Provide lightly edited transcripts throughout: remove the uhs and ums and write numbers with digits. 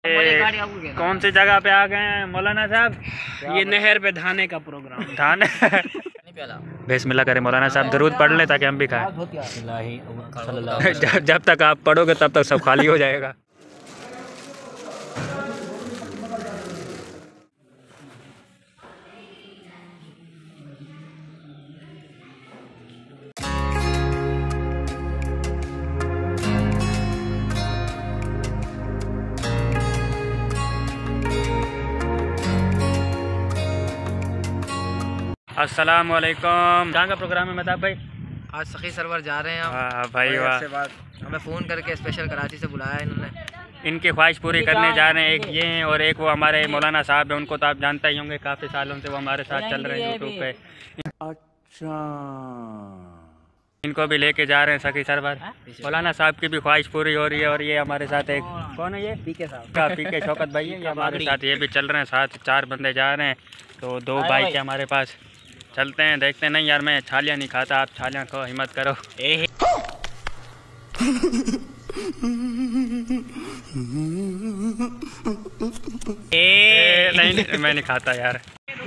कौन सी जगह पे आ गए हैं मौलाना साहब? ये नहर पे धाने का प्रोग्राम। धान बिस्मिल्लाह करें मौलाना साहब, दरूद पढ़ लें ताकि हम भी खाएं। जब तक आप पढ़ोगे तब तक सब खाली हो जाएगा। अस्सलाम वालेकुम। कहाँ का प्रोग्राम है मेहताब भाई? आज सखी सरवर जा रहे हैं हम। वाह भाई वाह। हमें फ़ोन करके स्पेशल कराची से बुलाया इन्होंने। इनकी ख्वाहिश पूरी करने जा रहे हैं। एक ये हैं और एक वो हमारे मौलाना साहब हैं, उनको तो आप जानते ही होंगे, काफ़ी सालों से वो हमारे साथ चल रहे हैं यूट्यूब पे। अच्छा, इनको भी लेके जा रहे हैं सखी सरवर। मौलाना साहब की भी ख्वाहिश पूरी हो रही है। और ये हमारे साथ एक कौन है, ये पीके साहब, पीके शौकत भाई है, ये हमारे साथ ये भी चल रहे हैं। साथ 4 बंदे जा रहे हैं, तो 2 बाइक है हमारे पास। चलते हैं, देखते हैं। नहीं यार मैं छालियाँ नहीं खाता, आप छालियाँ को हिम्मत करो। नहीं मैं नहीं खाता यार।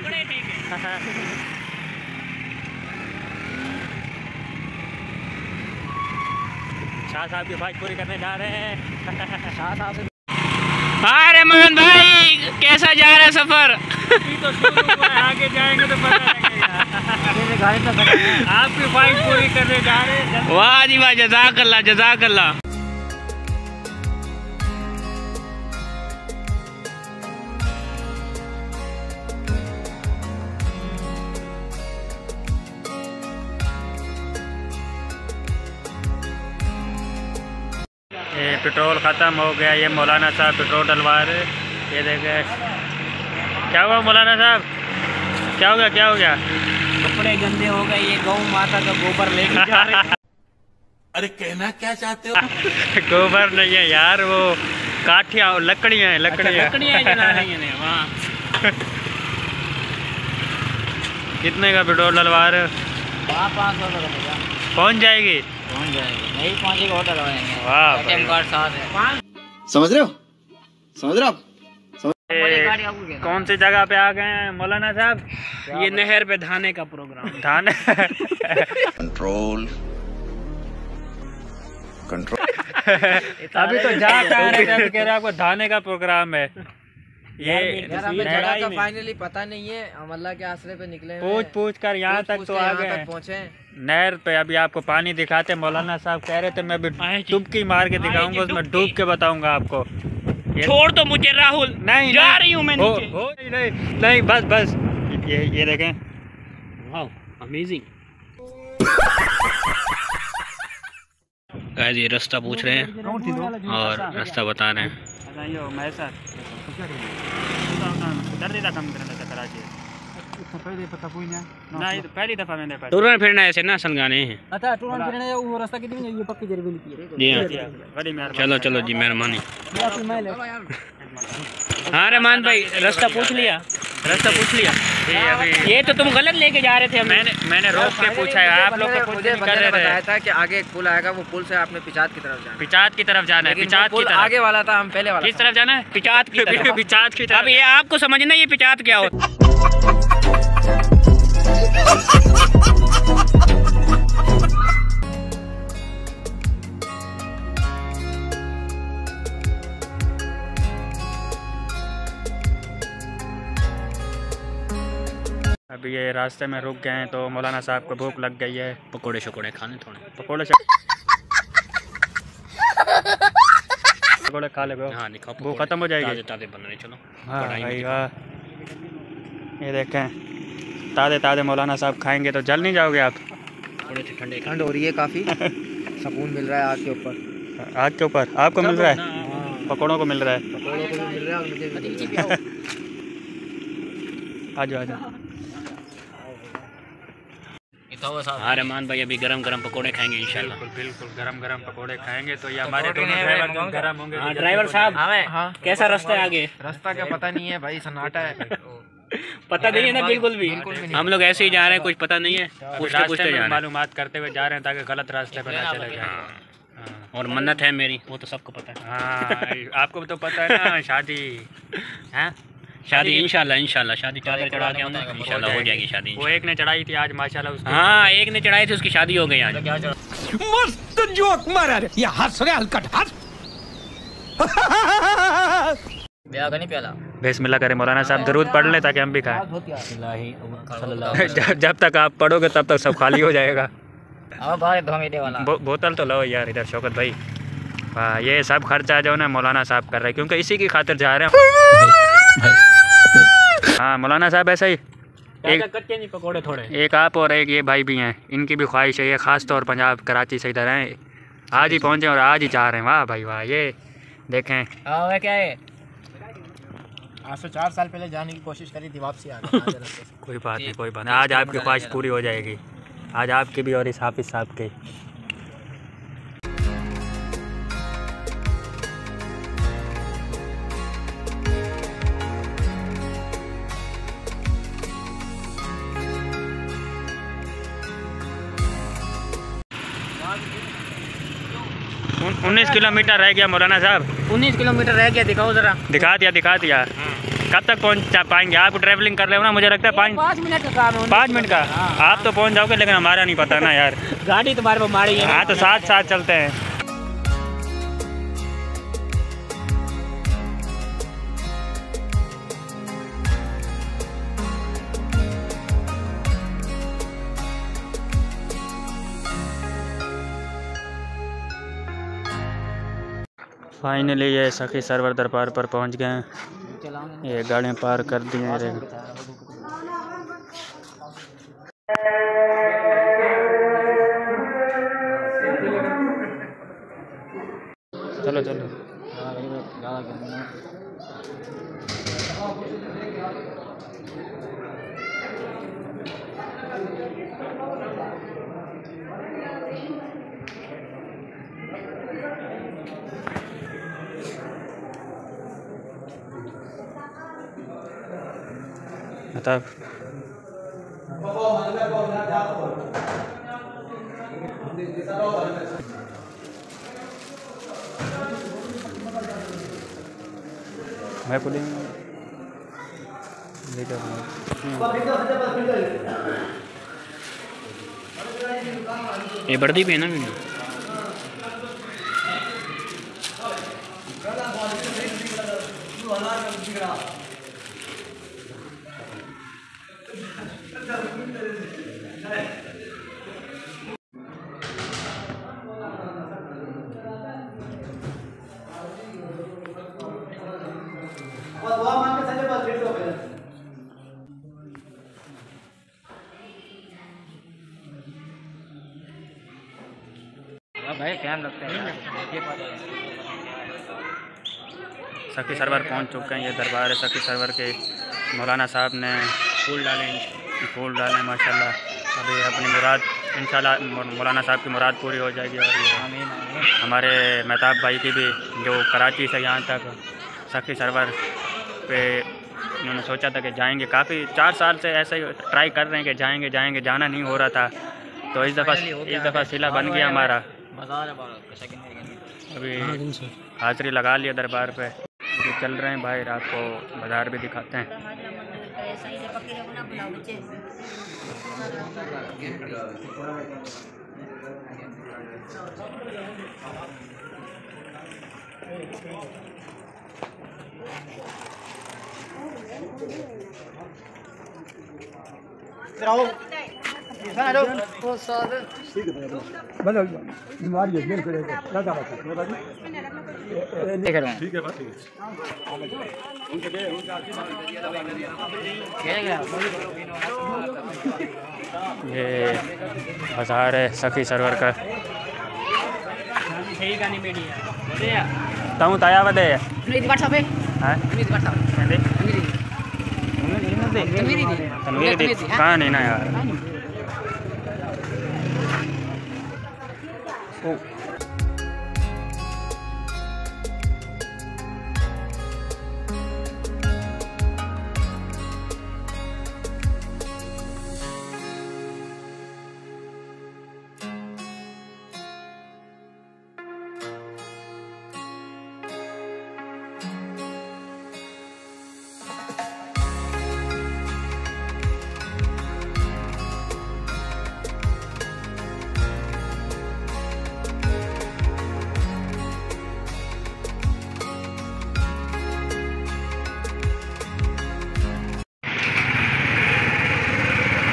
शाह साहब की ख्वाहिश पूरी करने जा रहे हैं। शाह साहब अरे मान भाई कैसा जा रहा है सफर? तो शुरू हुआ है, आगे जाएंगे तो पता लगेगा। आपकी ख्वाहिश पूरी करने जा रहे हैं। वाह जी वाह, जज़ाकल्लाह जज़ाकल्लाह। ये पेट्रोल ख़त्म हो गया। ये मौलाना साहब पेट्रोल डलवा रहे। ये देखे क्या हुआ मौलाना साहब, क्या हो गया, क्या हो गया? कपड़े गंदे हो गए, ये गौ माता का गोबर लेके जा रहे हैं। अरे कहना क्या चाहते हो? गोबर नहीं है यार, वो काठिया लकड़ियाँ हैं, लकड़ियाँ जला रही हैं वहाँ। कितने का पेट्रोल डलवा रहे हो? 500 का पहुँच जाएगी? पहुँच जाएगी, नहीं पहुँचेगी होटल आएंगे। वाह, ATM कार्ड साथ है। समझ रहे हो, समझ रहे हो आप? कौन सी जगह पे आ गए हैं मौलाना साहब? ये नहर पे धाने का प्रोग्राम। धान कंट्रोल कंट्रोल। अभी तो जा कह रहे थे, अभी कह रहे आपको धाने का प्रोग्राम है। ये हमें जगह का फाइनली पता नहीं है, हम अल्लाह के आसरे पे निकले। पूछ कर यहाँ तक तो आ गए पहुँचे नहर पे। अभी आपको पानी दिखाते। मौलाना साहब कह रहे थे मैं भी डुबकी मार के दिखाऊंगा, उसमें डूब के बताऊंगा आपको। छोड़ तो मुझे राहुल, नहीं जा रही हूँ मैं नीचे। नहीं बस बस ये देखें। Wow amazing. गाइस ये रास्ता पूछ रहे हैं और रास्ता बता रहे हैं। पहली दफा मैंने टूरन फिरना ऐसे ना असल गाने हैं। अच्छा टूरन फिरने वो रास्ता कितनी ये पक्की जरूर लिखी है। जी हाँ, चलो चलो जी मेहरबानी। हाँ रहमान भाई रास्ता पूछ लिया, रास्ता पूछ लिया। ये तो तुम गलत लेके जा रहे थे। मैंने रोक के पूछा है, आप लोग तो मुझे बताया था कि आगे एक पुल आएगा, वो पुल से आपने पिचात की तरफ जाना। पिचात की तरफ जाना है। पिचात की तरफ आगे वाला था, हम पहले वाला। किस तरफ जाना है? पिचात की तरफ। पिचात की तरफ। अब ये आपको समझना ये पिचात क्या होता। अभी ये रास्ते में रुक गए हैं तो मौलाना साहब को भूख लग गई है। पकोड़े शकोड़े खाने थोड़े। पकोड़े खा ले हाँ, वो खत्म हो जाएगी। ताज़े बनने चलो। हाँ भाई वाह, ये देखें ताज़े ताज़े मौलाना साहब खाएंगे तो जल नहीं जाओगे आप? थोड़े से ठंडे ठंड हो रही है काफ़ी, सुकून मिल रहा है आग के ऊपर। आग के ऊपर आपको मिल रहा है, पकौड़ों को मिल रहा है। पकौड़ों को मिल रहा है और मुझे भी। आ जाओ आ जाओ। हाँ रहमान भाई अभी गरम गरम पकोड़े खाएंगे इंशाल्लाह। बिल्कुल गरम गरम पकोड़े खाएंगे तो ये हमारे दोनों ड्राइवर गरम होंगे। हाँ ड्राइवर साहब हाँ, कैसा रास्ता है आगे? रास्ता क्या पता नहीं है भाई, सन्नाटा है। पता नहीं है ना बिल्कुल भी। हम लोग ऐसे ही जा रहे हैं, कुछ पता नहीं है। पूछते पूछते जा रहे हैं, मालूमात करते हुए जा रहे हैं ताकि गलत रास्ते पर ना चले जाए। और मन्नत है मेरी, वो तो सबको पता है। हाँ आपको तो पता है ना, शादी है, शादी इंशाल्लाह शादी चादर चढ़ा के आऊँगा, इंशाल्लाह हो जाएगी शादी। वो एक ने चढ़ाई थी आज माशाल्लाह उसकी। हाँ एक ने चढ़ाई थी, उसकी शादी हो गई आज। मस्त जोक मारा रे, ये हंस रहे हलकट हंस। ब्याह का नहीं प्याला। बिस्मिल्लाह करें मौलाना साहब, दरूद पढ़ लें ताकि हम भी खाएं। जब तक आप पढ़ोगे तब तक सब खाली हो जाएगा। वाला बोतल तो लो यार इधर शौकत भाई। वाह ये सब खर्चा जो ना मौलाना साहब कर रहे हैं, क्योंकि इसी की खातिर जा रहे हैं। हाँ मौलाना साहब ऐसा ही कच्चे नहीं पकोड़े थोड़े। एक आप और एक ये भाई भी हैं, इनकी भी ख्वाहिश है, ये ख़ास तौर पंजाब कराची से इधर हैं, आज ही पहुँचे और आज ही जा रहे हैं। वाह भाई वाह, ये देखें क्या है, आज से 4 साल पहले जाने की कोशिश करी थी, वापसी आ गए। कोई बात नहीं कोई बात नहीं, आज आपकी ख्वाहिश पूरी हो जाएगी, आज आपकी भी और इस हाफिज़ साहब की। उन 19 किलोमीटर रह गया मौलाना साहब। 19 किलोमीटर रह गया, दिखाओ जरा। दिखा दिया। कब तक पहुंच पाएंगे आप? ट्रैवलिंग कर रहे हो ना, मुझे लगता है 5 मिनट का काम है। 5 मिनट का। आप तो पहुंच जाओगे, लेकिन हमारा नहीं पता ना यार, गाड़ी तुम्हारे पर मारी है। हाँ तो साथ चलते हैं। फाइनली ये सखी सरवर दरबार पर पहुंच गए हैं। ये गाड़ियाँ पार्क कर दी हैं। चलो चलो तब मैं बोलेंगे ये बर्दी पे है ना मैंने। भाई ध्यान रखते हैं। सखी सरवर पहुंच चुके हैं। ये दरबार है सखी सरवर के। मौलाना साहब ने फूल डाले माशाल्लाह। अभी अपनी मुराद इंशाल्लाह मौलाना साहब की मुराद पूरी हो जाएगी। और हमारे महताब भाई की भी, जो कराची से यहाँ तक सखी सरवर पे उन्होंने सोचा था कि जाएंगे, काफ़ी 4 साल से ऐसे ही ट्राई कर रहे हैं कि जाएंगे, जाना नहीं हो रहा था। तो इस दफ़ा सिला बन गया हमारा। अभी हाज़िरी लगा लिया दरबार पे, अभी चल रहे हैं बाहर। आपको बाज़ार भी दिखाते हैं। ये बाजार है सखी सरवर का। तू ताया वदे कहाँ नहीं ना यार।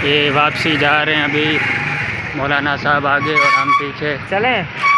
ये वापसी जा रहे हैं अभी, मौलाना साहब आगे और हम पीछे। चलें।